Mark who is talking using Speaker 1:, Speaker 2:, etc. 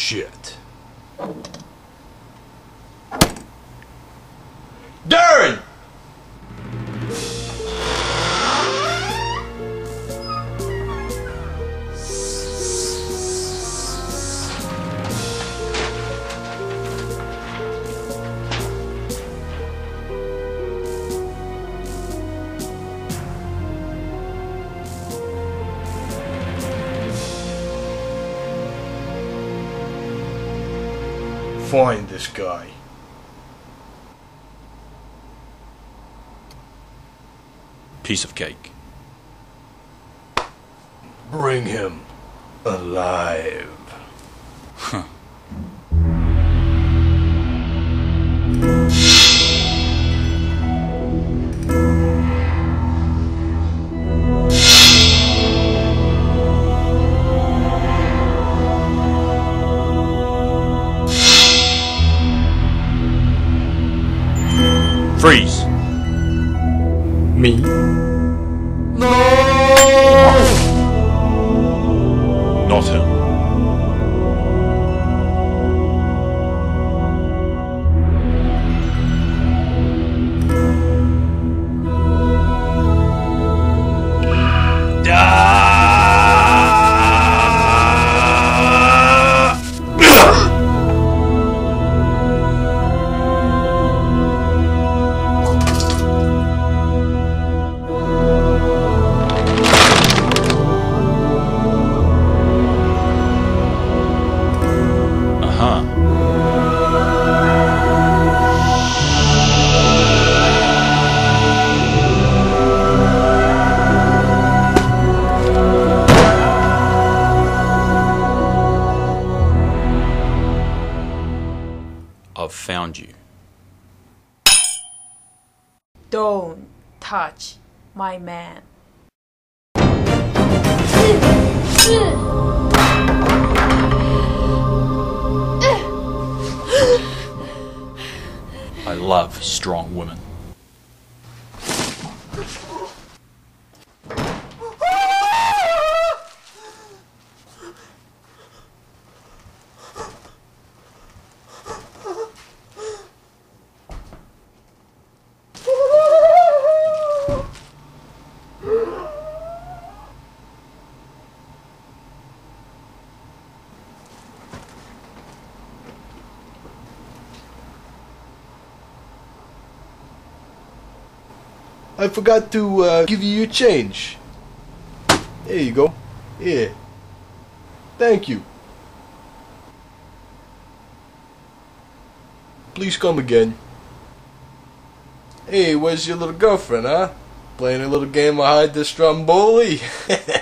Speaker 1: Shit. Darren! Find this guy.
Speaker 2: Piece of cake.
Speaker 1: Bring him alive.
Speaker 2: Huh. Freeze!
Speaker 1: Me? No!
Speaker 2: Not him. I've found you.
Speaker 3: Don't touch my man.
Speaker 2: I love strong women.
Speaker 1: I forgot to give you your change. There you go. Here. Thank you. Please come again. Hey, where's your little girlfriend, huh? Playing a little game of hide the Stromboli?